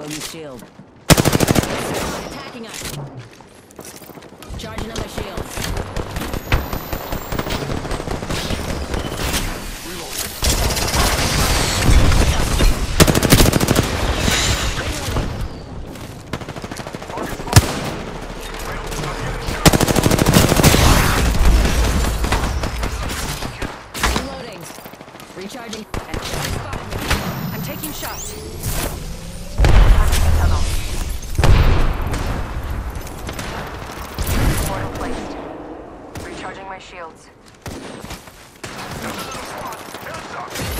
Bogey's shield. Attacking us. Charging on my shields. Reloading. Recharging. I'm taking shots. Passing the tunnel. Portal placed. Recharging my shields.